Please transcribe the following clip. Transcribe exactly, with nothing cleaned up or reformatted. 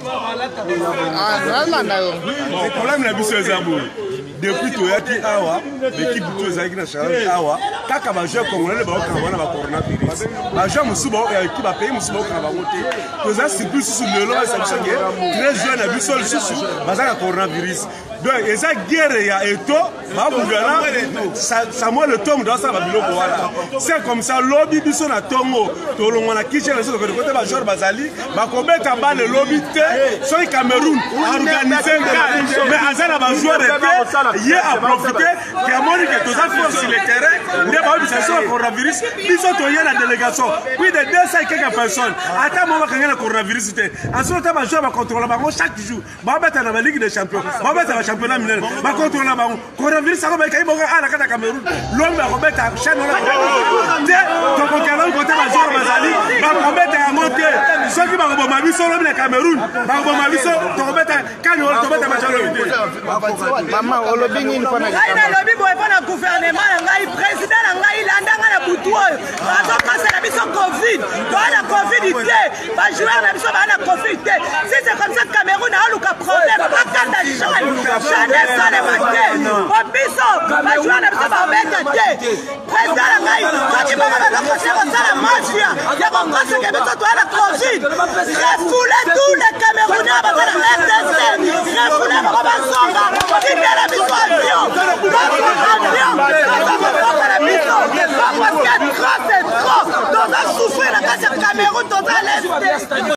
Le problème la biso ezabo. Depuis Toyaki Awa, l'équipe de Toyaki na challenge Awa, kaka ba joueur congolais ba okanga ba coronavirus. Ba joueur musuba équipe ba pays musuba okanga ba moté. Toza surtout sur le lot ça changé. Très jeune na biso le susu, ba za coronavirus. Donc eza guerre ya eto, ba bungala Samuel le tom dans ça ba biloko wala. C'est comme ça lobby biso na tongo, to longo na kitchen na so de côté ba joueur bazali, ba kobeta ba le lobby te, so Cameroun organiser mais azala ba joueur était il a profité qu'il a montré que tous les sur le terrain, il y a eu le coronavirus, ils ont eu la délégation, plus de deux cents et quelques personnes. Attends, moi, quand il y a le coronavirus, en ce moment, je vais contrôler le ballon chaque jour. Je vais mettre dans la Ligue des Champions, je vais mettre dans le championnat mineur, je vais contrôler le ballon. Le coronavirus, ça va mettre à la carte Cameroun. L'homme va remettre à la chaîne. Donc, on va côté ma joueur Mazali, va remettre à monter. Ceux qui vont remettre ma l'homme de Cameroun, va remettre ma vie, tu remettre à Cannes, tu remettre à ma joueur. Maman, Aïna lobby boy pour le gouvernement, le président, il a un bouton. C'est la mission Covid. Dans la Covid, il est. Pas jouer la mission, la Covid. Si c'est comme ça, Cameroun a un problème. Pas qu'à la chaîne. Chaîne, ça les matin. Au bison, pas jouer la mission, va mettre des. Président, quand il va mettre le conseil, on a la mafia. Il y a un conseil qui est sur la Covid. Refouler tous les Camerounais avec la R D C. Refouler Robert Songa. Il y a la mission avion. Parce que trop, c'est trop. Dans un souffle, la Cameroun, dans un l'Est.